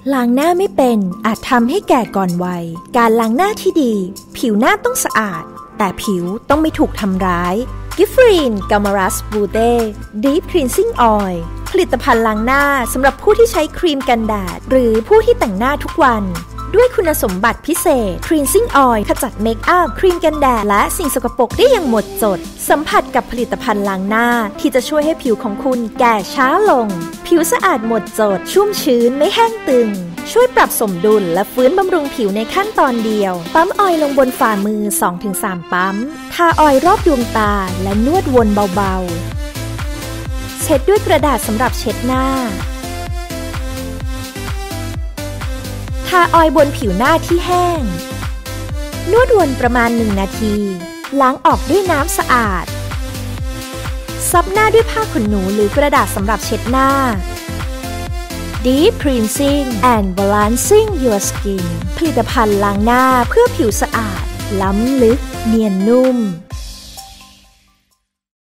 ล้างหน้าไม่เป็นอาจทำให้แก่ก่อนวัยการล้างหน้าที่ดีผิวหน้าต้องสะอาดแต่ผิวต้องไม่ถูกทำร้ายกิฟฟรีนกัลมารัสบูเต้ดีฟคลีนซิ่งออยล์ผลิตภัณฑ์ล้างหน้าสำหรับผู้ที่ใช้ครีมกันแดดหรือผู้ที่แต่งหน้าทุกวันด้วยคุณสมบัติพิเศษ Cleansing Oil ขจัดเมคอัพครีมกันแดดและสิ่งสกปรกได้อย่างหมดจดสัมผัสกับผลิตภัณฑ์ล้างหน้าที่จะช่วยให้ผิวของคุณแก่ช้าลงผิวสะอาดหมดจดชุ่มชื้นไม่แห้งตึงช่วยปรับสมดุลและฟื้นบำรุงผิวในขั้นตอนเดียวปั๊มออยล์ลงบนฝ่ามือ 2-3 ปั๊มทาออยล์รอบดวงตาและนวดวนเบาๆเช็ดด้วยกระดาษสำหรับเช็ดหน้าทาออยล์บนผิวหน้าที่แห้งนวดวนประมาณ1 นาทีล้างออกด้วยน้ำสะอาดซับหน้าด้วยผ้าขนหนูหรือกระดาษสำหรับเช็ดหน้า Deep Cleansing and Balancing Your Skin ผลิตภัณฑ์ล้างหน้าเพื่อผิวสะอาดล้ำลึกเนียนนุ่ม